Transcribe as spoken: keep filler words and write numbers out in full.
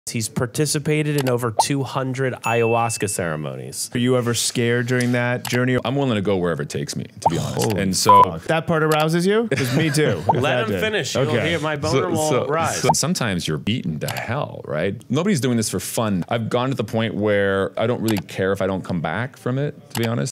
He's participated in over two hundred ayahuasca ceremonies. Are you ever scared during that journey? I'm willing to go wherever it takes me, to be honest. Holy and so fuck. That part arouses you? Because me too. Let him finish. You'll Okay. hear my boner will so, rise. so sometimes you're beaten to hell, right? Nobody's doing this for fun. I've gone to the point where I don't really care if I don't come back from it, to be honest.